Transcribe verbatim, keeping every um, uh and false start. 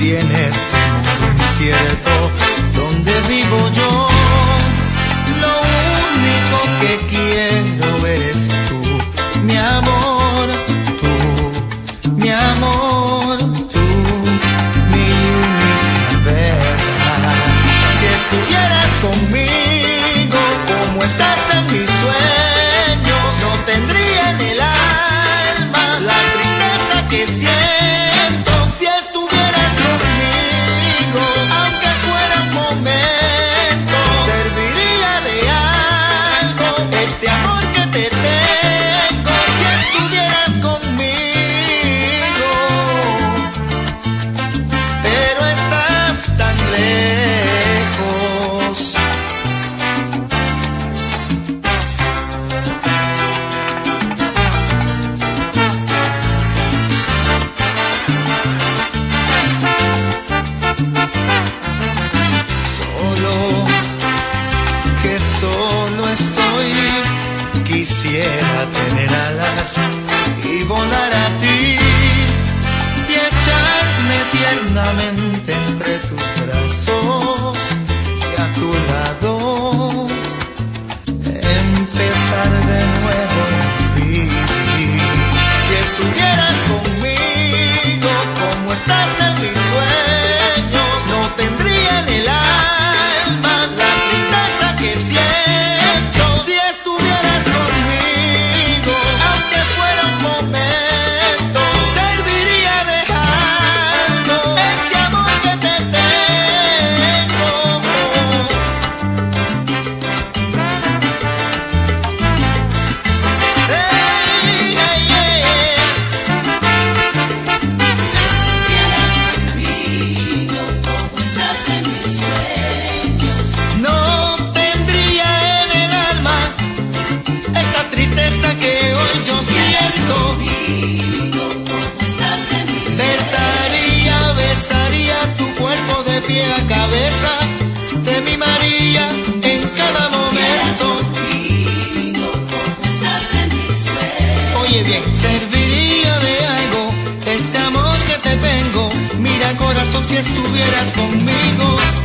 Y en este mundo incierto donde vivo yo, lo único que quiero eres tú, mi amor, tú, mi amor, tú, mi única verdad. Si estuvieras conmigo como estás en mis sueños, no tendría en el alma la tristeza que siento. Si estuvieras conmigo, aunque fuera un momento, serviría de algo este amor que te tengo. Si estuvieras conmigo, pero estás tan lejos. Solo, que solo estoy, quisiera tener alas y volar a ti y echarme tiernamente entre tus brazos y a tu lado empezar de nuevo a vivir. Si estuvieras conmigo como estás en mis sueños, no tendría en el alma la tristeza que siento. Si estuvieras conmigo, aunque fuera un momento, serviría de algo este amor que te tengo. Hey, hey, hey. Si estuvieras conmigo como estás en mis sueños, No tendría en el alma esta tristeza que hoy yo siento. conmigo como estás en mis Besaría, besaría tu cuerpo de pie a cabeza, te mimaría en cada momento. conmigo como estás en mis sueños. Oye bien, serviría de algo este amor que te tengo. Mira corazón, si estuvieras conmigo,